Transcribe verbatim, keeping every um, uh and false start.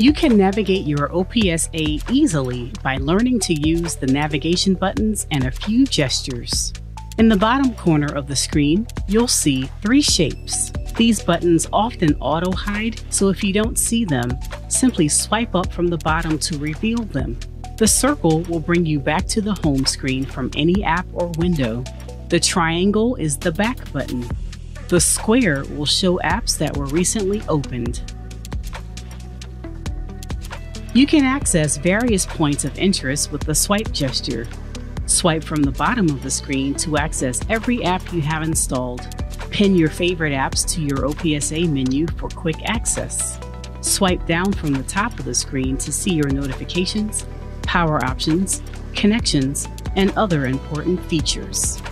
You can navigate your O P S A easily by learning to use the navigation buttons and a few gestures. In the bottom corner of the screen, you'll see three shapes. These buttons often auto-hide, so if you don't see them, simply swipe up from the bottom to reveal them. The circle will bring you back to the home screen from any app or window. The triangle is the back button. The square will show apps that were recently opened. You can access various points of interest with the swipe gesture. Swipe from the bottom of the screen to access every app you have installed. Pin your favorite apps to your O P S A menu for quick access. Swipe down from the top of the screen to see your notifications, power options, connections, and other important features.